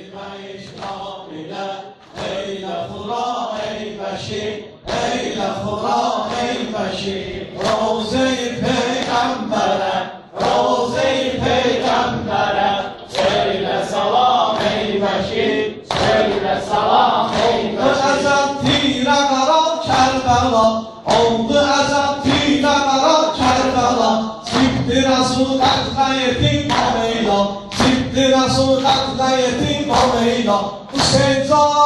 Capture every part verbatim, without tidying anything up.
eyle Kur'an ey beşir, eyle Kur'an ey beşir. Roze-i Peygamber'e, Roze-i Peygamber'e, söyle salam ey beşir, söyle salam ey beşir. Əzəb tirə qara Kərbəla, oldu əzəb tirə qara Kərbəla. Sibti Resul qətlə yetim ameyla, Sibti Resul qətlə yetim ameyla. Hüseyin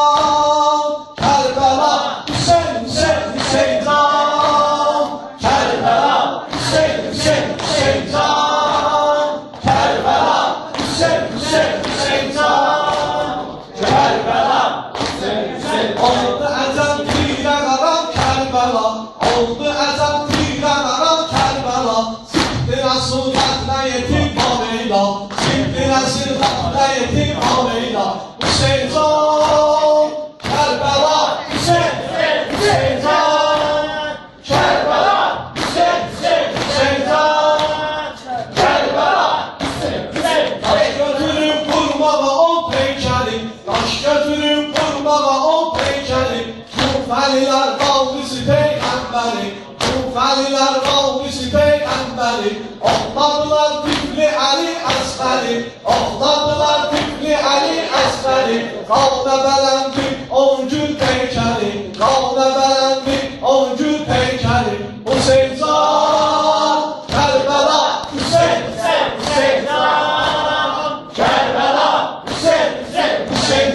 can, Kərbəla, Hüseyin, Hüseyin, Hüseyin can, Kərbəla, Hüseyin, Hüseyin, Hüseyin can, Kərbəla, Hüseyin, Hüseyin, Hüseyin can, Kərbəla, Hüseyin, Hüseyin. Oldu əzəb tirə qara Kərbəla, oldu əzəb tirə qara Kərbəla. Sibti Resul qətlə yetim ameyla, Sibti Resul qətlə yetim ameyla. Hüseyin can, Kərbəla, Hüseyin, Hüseyin can, Kərbəla, Hüseyin, Hüseyin, Hüseyin can, Kərbəla, Hüseyin, Hüseyin. Daş götürüb vurmağa o peykəli, daş götürüb vurmağa o peykəli. Kufəlilər qalbisi peyğəmbəri, Kufəlilər qalbisi peyğəmbəri. Oxladılar tifli Əli Əsqəri, oxladılar tifli Əli Əsqəri. Qalbə bələndi on gün peykəli, qalbə bələndi on gün peykəli. Hüseyin can, Kərbəla, Hüseyin, Hüseyin, Hüseyin can, Kərbəla, Hüseyin, Hüseyin, Hüseyin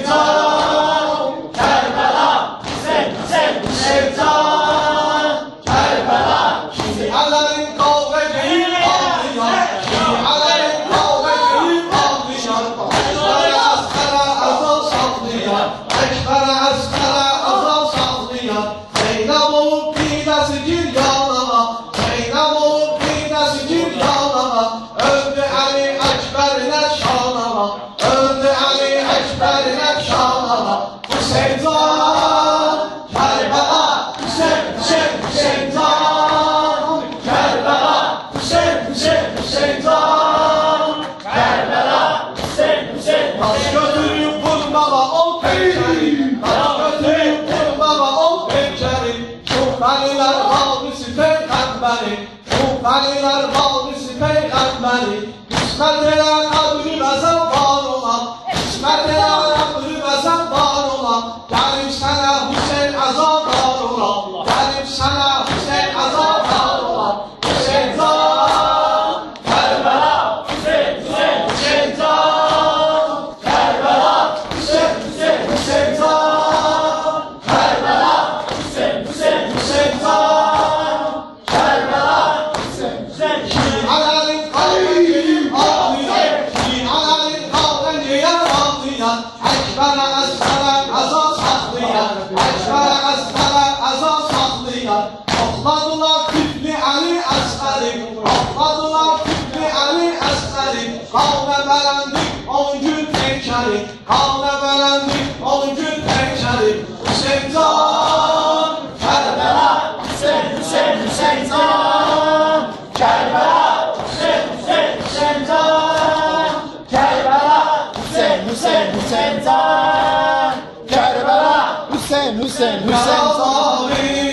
can, Kərbəla, Hüseyin, Hüseyin, Hüseyin can, Kərbəla. Şiələrin qavqə geyib ağlayan, şiələrin qavqə geyib ağlayan. Əkbərə Əsqərə əzal saxlayan, Əkbərə Əsqərə əzal saxlayan. Zeynəb olub qidəsi gir yanağa, Zeynəb olub qidəsi gir yanağa. Öldü Əli Əkbərinə şanağa, öldü Əli Əkbərinə şanağa. Hüseyin can, Kərbəla, Hüseyin, Hüseyin, Hüseyin can, Kərbəla, Hüseyin, Hüseyin, Hüseyin can, Kərbəla, Hüseyin, Hüseyin. Daş götürüb vurmağa o peykəri, daş götürüb vurmağa o peykəri. Kufəlilər qalbisi peyğəmbəri, Kufəlilər qalbisi peyğəmbəri. İsmət elə qəbri vəzən var ola, İsmət elə qəbri vəzən var ola. Gəlib sənə Hüseyin əzab var ola, gəlib sənə Hüseyin əzab var ola. Hüseyin can, Kərbəla, Hüseyin, Hüseyin, Hüseyin can, Kərbəla, Hüseyin, Hüseyin, Hüseyin can, Kərbəla, Hüseyin, Hüseyin, Hüseyin can, Kərbəla, Hüseyin, Hüseyin. Şiələrin qavqə geyib ağlayan, şiələrin qavqə geyib ağlayan. Əkbərə Əsqərə əzal saxlayan, Əkbərə Əsqərə əzal saxlayan. Oxladılar tifli Əli Əsqəri, oxladılar tifli Əli Əsqəri. Qalbə bələndi on gün peykəli, qalbə bələndi on gün peykəli. Hüseyin can, Kərbəla, Hüseyin, Hüseyin, Hüseyin can, Kərbəla, Hüseyin, Hüseyin, Hüseyin can, Kərbəla, Hüseyin, Hüseyin, Hüseyin can, Kərbəla, Hüseyin, Hüseyin, Hüseyin can.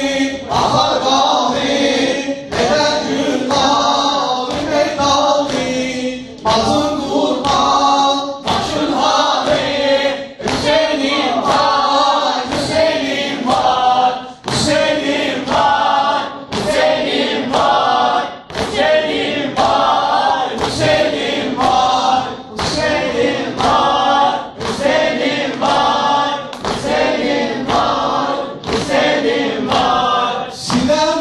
Ahar qavi, edər gün qavi meydavi. Bazın qurban, başın hali. Hüseynim var, Hüseynim var, Hüseynim var, Hüseynim var, Hüseynim var, Hüseynim var, Hüseynim var, Hüseynim var, Hüseynim var, Hüseynim var. Sinə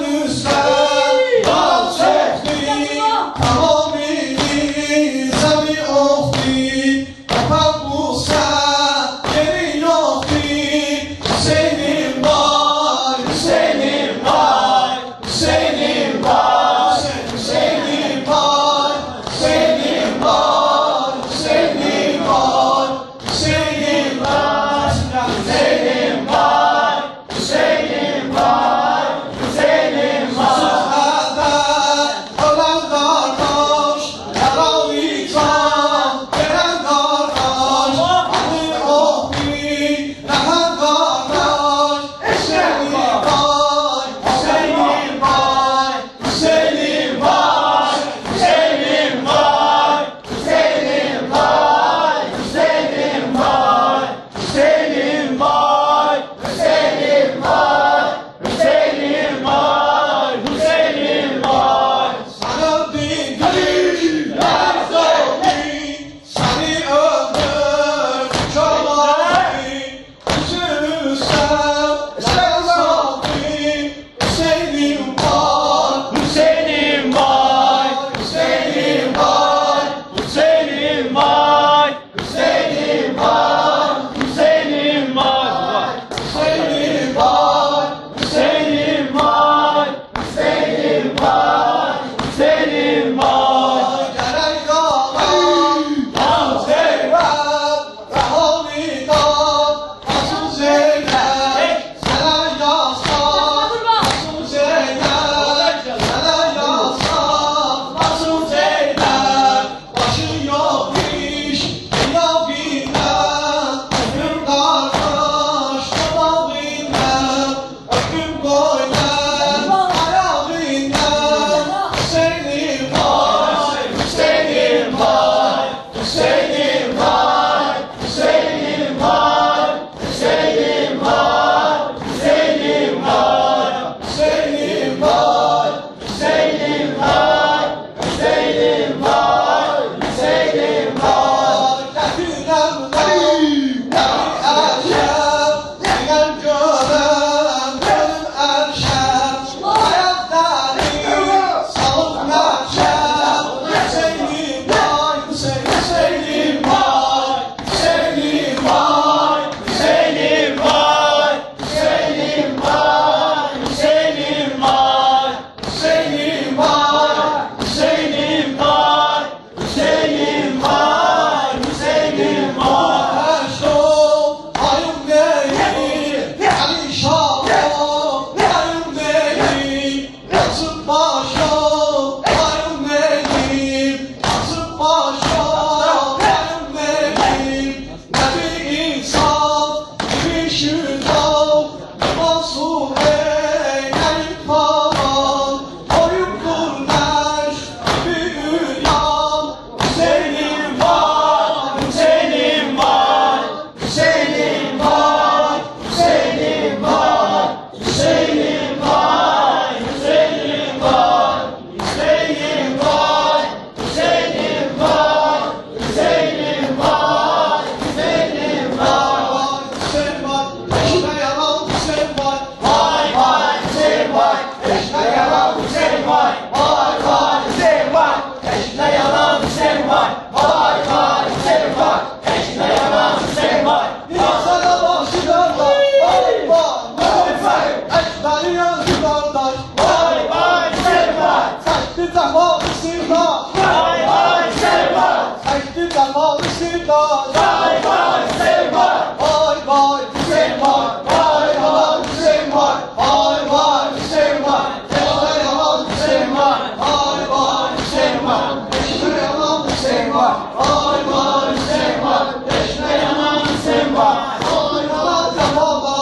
Beşiktaş. Vay vay Hüseyin var. Vay vay Hüseyin var. Vay yalan Hüseyin var. Vay vay Hüseyin var. Beşiktaş yalan Hüseyin var. Vay vay Hüseyin var. Beşiktaş yalan Hüseyin var. Vay vay Hüseyin var. Beşiktaş yalan Hüseyin var. Vay yalan zamanda.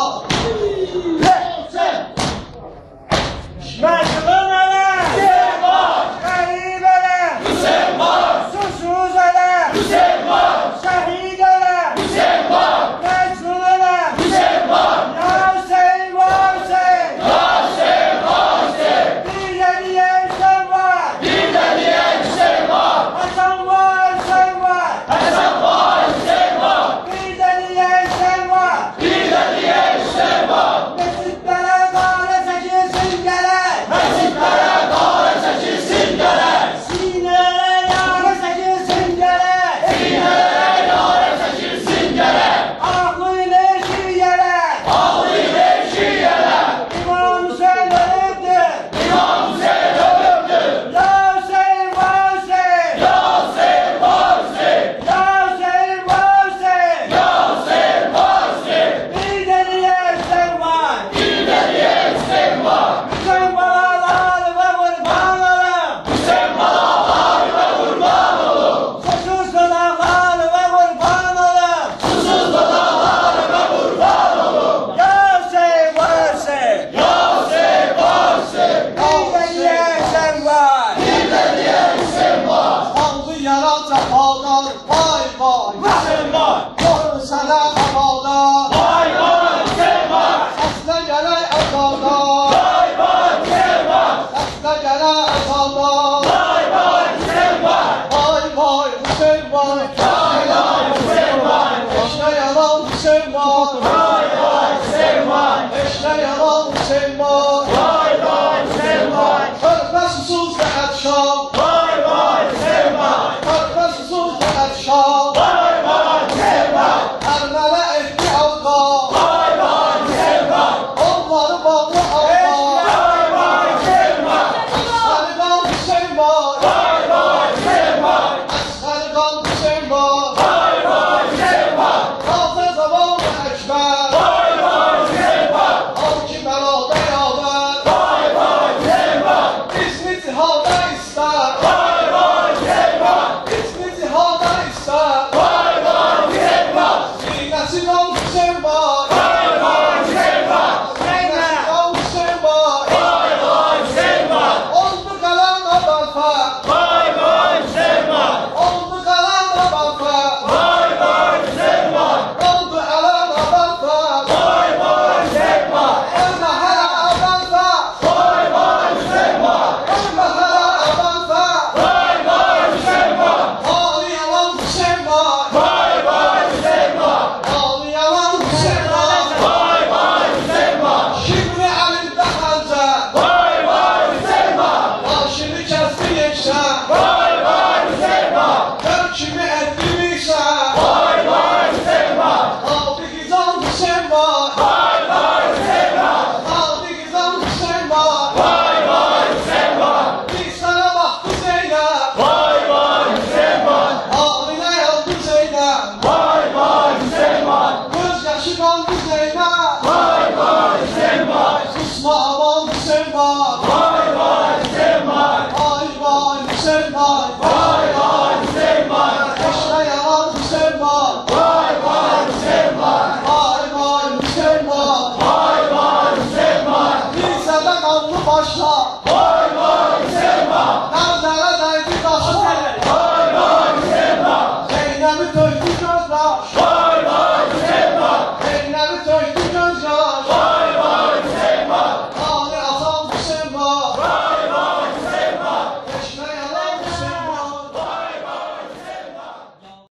Mezlumlara Hüseyin var. Garibere Hüseyin var. Susuzlara Hüseyin var. Şehidere Hüseyin var. Mezlumlara Hüseyin var. Ya Hüseyin var Hüseyin. Ya Hüseyin var Hüseyin. Bir de diye Hüseyin var. Bir de diye Hüseyin var. Hasan var Hüseyin var. Hasan var Hüseyin var. Bir de diye Hüseyin var. Bir de diye Hüseyin var. Mescitlere kâle çekilsin gerek. Mescitlere kâle çekilsin gerek. Sinelere yâle çekilsin gerek. Sinelere yâre çekilsin gerek. Aklıyla eşi yere. Ağlıyla eşi yere. İmam Hüseyin ölüptür. İmam Hüseyin ölümdür. Ya Hüseyin var Hüseyin. Ya Hüseyin var Hüseyin. Ya Hüseyin var Hüseyin. Ya Hüseyin var Hüseyin. Bir de niye Hüseyin var. Bir de diye Hüseyin var. Hüseyin balalar ve kurban olun. Hüseyin balalar ve kurban olun. Susuz balalar ve kurban olun. Susuz balalar ve kurban olun. Ya Hüseyin var Hüseyin. Ya Hüseyin var Hüseyin. Bir de niye Hüseyin var. Bir de diye Hüseyin var. Aldı yara çapallar. Vay vay Hüseyin var.